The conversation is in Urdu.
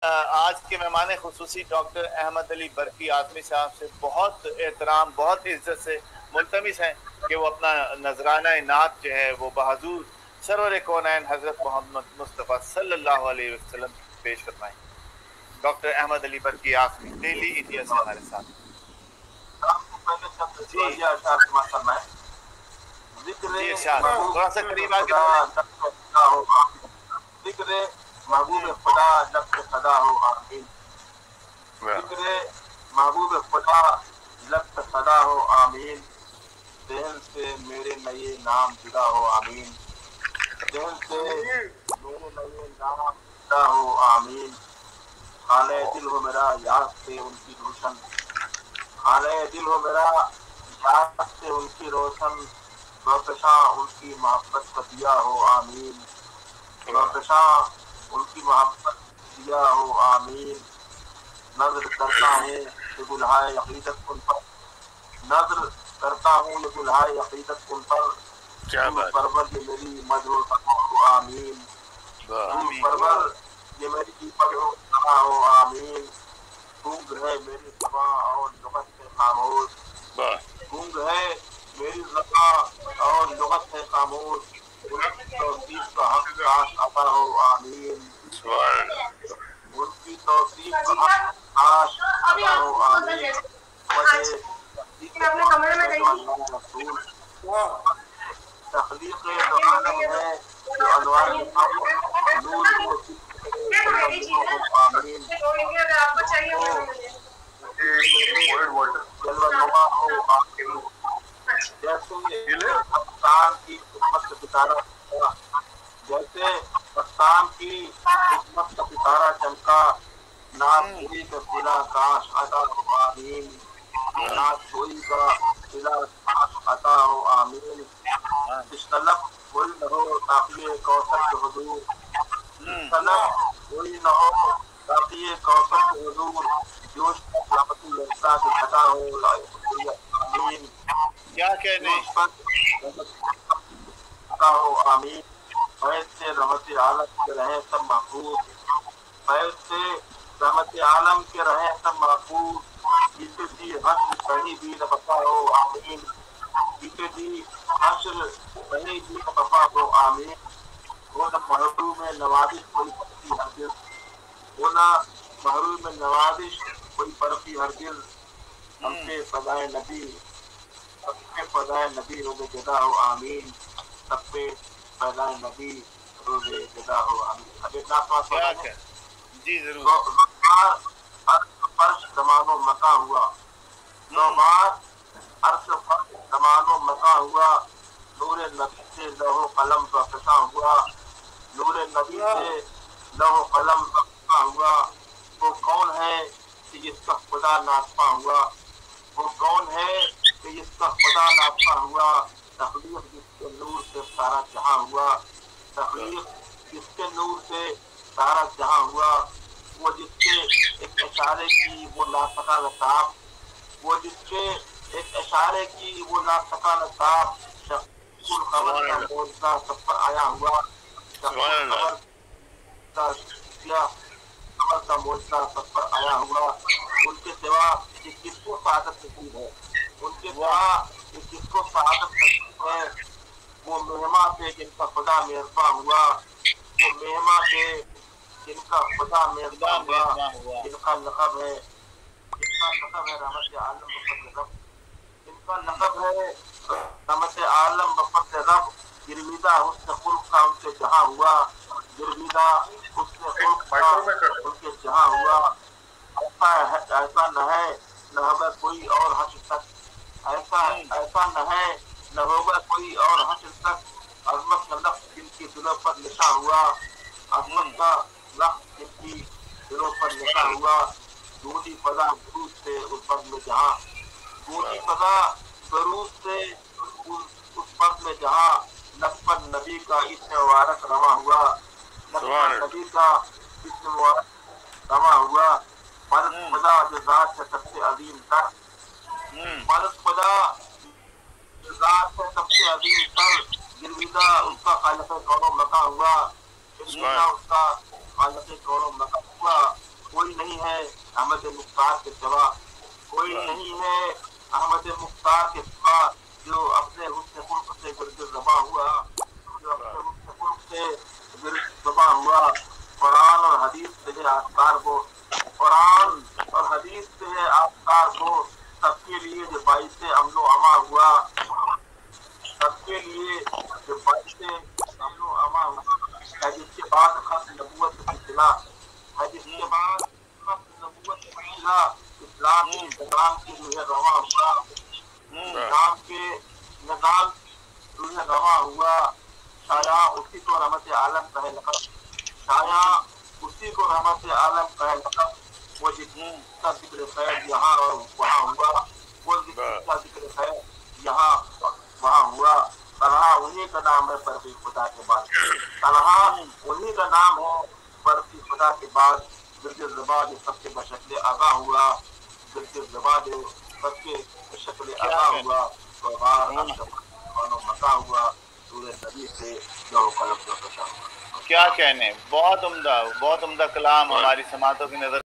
آج کے مہمان خصوصی ڈاکٹر احمد علی برقی آزمی صاحب سے بہت احترام، بہت عزت سے ملتمس ہیں کہ وہ اپنا نذرانہ نعت جو ہے وہ بحضور سرور کونین حضرت محمد مصطفیٰ صلی اللہ علیہ وسلم پیش فرمائیں۔ ڈاکٹر احمد علی برقی آزمی دہلی انڈیا سے ہمارے ساتھ۔ جی ارشاد، تھوڑا سا قریب آ کے ذکر محبوب خدا لب پہ صدا ہو آمین، ذکر محبوب خدا لب پہ صدا ہو آمین، ذہن سے میرے نئے نام جدا ہو آمین، ذہن سے میرے نئے نام جدا ہو آمین، خانہ دل ہو میرا یاد سے ان کی روشن، خانہ دل ہو میرا یاد سے ان کی روشن، روکشاں ان کی محبت کا دیا ہو آمین، روکشاں ان کی محبت دیا ہو آمین، نظر کرتا ہوں یہ گلہائے عقیدت ان پر، نظر کرتا ہوں یہ گلہائے عقیدت ان پر، پرور یہ میری مجروح ہو آمین، پرور یہ میری مجروح ہو آمین، گونگ ہے میری زباں اور لغت سے خاموش، گونگ ہے میری زباں اور لغت سے خاموش، ان کی توصیف کا حق کاش عطا ہو آمین، ان کی توصیف کا حق کاش عطا ہو آمین، تخلیق عالم ہے جو انوار نور کو آمین، جلوہ نما ہو آمین، جیسے پاکستان کی خدمت کا ستارہ چمکا، جیسے پاکستان کی خدمت کا ستارہ چمکا، نام گوئی کا صلہ کاش عطا ہو آمین، نام گوئی کا صلہ کاش عطا ہو آمین، اس طلب کوئی نہ ہو تاقی کوثر کے حضور، اس طلب کوئی نہ ہو تاقی کوثر کے حضور، جوش رحمتی یکتا کی عطا ہو آمین، کیا کہنے عطا ہو آمین، فیض سے رحمت عالم کے رہیں سب محفوظ، فیض سے رحمت عالم کے رہیں سب محفوظ، جسے دی حشر کہیں بھی نہ بقا ہو آمین، جسے دی حشر کہیں بھی نہ بقا ہو آمین، وہ نہ محروم نوازش کوئی پرتی ہرگز، وہ نہ محروم نوازش کوئی پرتی ہرگز، ہم سے فضائے نبی، سب پہ فضائے نبی روز جدا ہو آمین، سب پہ فضائے نبی روز جدا ہو آمین۔ اب ایک ناس جی ضرور۔ فرش زمان و مکان ہوا، بار عرش فرش زمان و مکان ہوا، نور نبی سے لوح قلم زکشاں ہوا، نور نبی سے لوح قلم زکشاں ہوا، وہ کون ہے کہ جس کا خدا ناطقاں ہوا، وہ کون ہے کہ جس کا خدا ناطقاں ہوا، تخلیق جس کے نور سے سارا جہاں ہوا، تخلیق جس کے نور سے سارا جہاں ہوا، وہ جس کے ایک اشارے کی وہ ناسکا نصاب، وہ جس کے ایک اشارے کی وہ ناسکا نصاب، شخص الخبر کا موجزہ سب پر آیا ہوا، شخص الخبر کا موجزہ سب پر آیا ہوا، ان کے سوا کہ کس کو سعادت نصیب ہے، ان کے سوا کہ کس کو سعادت نصیب ہے، وہ مہماں تھے جن کا خدا مہرباں ہوا، وہ مہماں تھے جن کا خدا مہرباں ہوا، جن کا لقب ہے رحمت عالم بفضل رب، جن کا لقب ہے رحمت عالم بفضل رب، گرویدہ حسن خلق کا ان سے جہاں ہوا، گرویدہ حسن خلق کا ان کے جہاں ہوا، ایسا نہ ہے نہ ہوگا کوئی اور حشر تک، ایسا نہ ہے نہ ہوگا کوئی اور حشر تک، عظمت کا لفظ جن کی دلوں پر نشاں ہوا، عظمت کا لفظ جن کی دلوں پر نشاں ہوا، دودھی فضا درود سے اس فرد میں جہاں، دودھی فضا درود سے اس فرد میں جہاں، نسبت نبی کا اسم مبارک رواں ہوا، نسبت نبی کا اسم مبارک رواں ہوا، مدد خدا جو ذات ہے سب سے عظیم تر، مدد خدا جو ذات ہے سب سے عظیم تر، گرویدہ اس کا خالق کون و مکان ہوا، گرویدہ اس کا خالق کون و مکان ہوا، ہے احمد مختار کے سوا، کوئی نہیں ہے احمد مختار کے سوا جو اپنے حسن خلق سے گرد زباں ہوا، جو اپنے حسن خلق سے گرد زباں ہوا۔ قرآن اور حدیث سے ہے آثار وہ، قرآن اور حدیث سے ہے آثار وہ، سب کے لیے جو باعث امن و امان ہوا، سب کے لیے جو باعث امن و امان ہوا ہے، جس کے بعد ختم نبوت کی اطلاع ہے، جس کے بعد ختم نبوت کی اطلاع اسلام کے نظام کی جو ہے رواں ہوا، اسلام کے نظام جو ہے رواں ہوا، شایا اسی کو رحمت عالم کہے لقب، شایا اسی کو رحمت عالم کہے لقب، وہ جس کا ذکر خیر یہاں اور وہاں ہوا، وہ جس کا ذکر خیر یہاں وہاں ہوا، طلحہ انہی کا نام ہے برفی خدا کے بعد، طلحہ انہی کا نام ہے برفی خدا کے بعد، گرد زباں جو سب کے بشکل آگاہ ہوا، گرد زباں جو سب کے بشکل آگاہ ہوا، متا ہوا، سورہ نبی سے جو قلم جو کشا ہوا۔ کیا کہنے، بہت عمدہ کلام ہماری سماعتوں کی نظر